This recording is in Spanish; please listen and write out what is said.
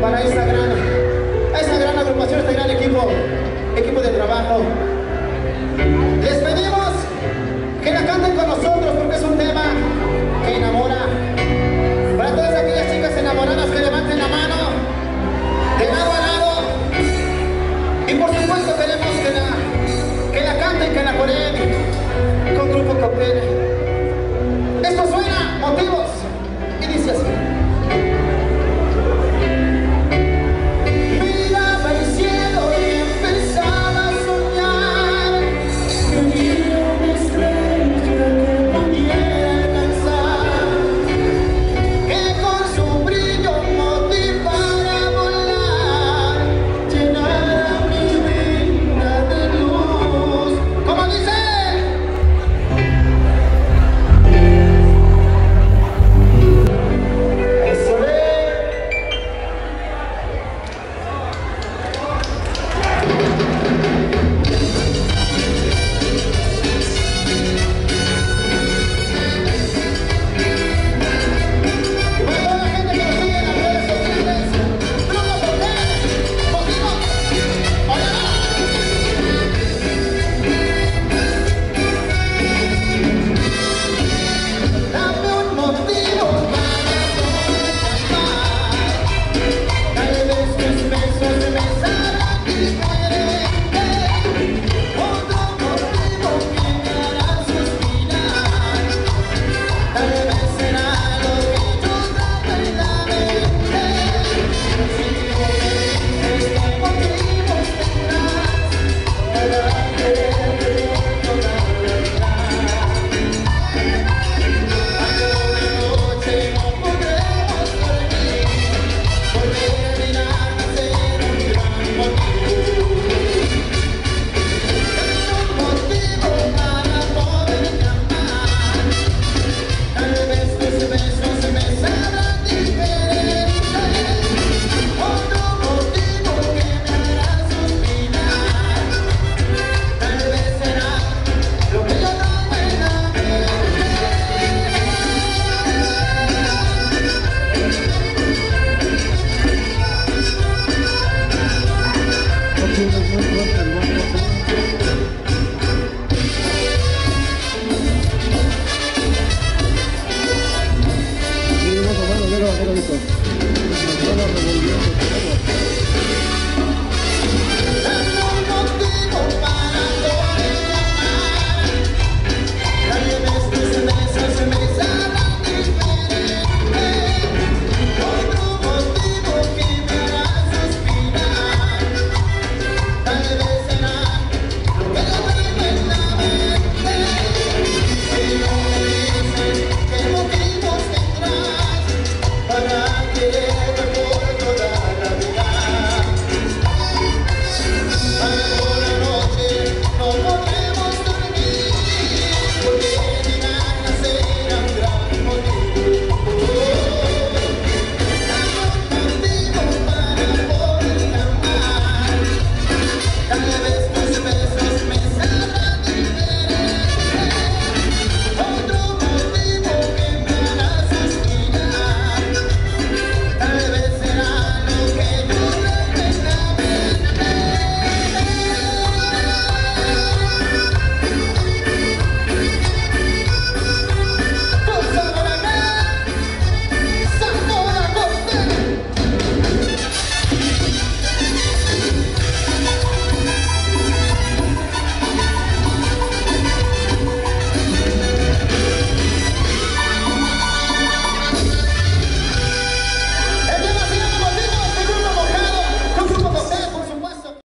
para esta gran agrupación, este gran equipo de trabajo. Les pedimos que la canten con nosotros porque es un tema que enamora. Para todas aquellas chicas enamoradas que levanten la mano de lado a lado. Y por supuesto queremos que la canten, que la coreen con Grupo Cóctel. Esto suena Motivos y dice así. Nos van a revolviendo todo.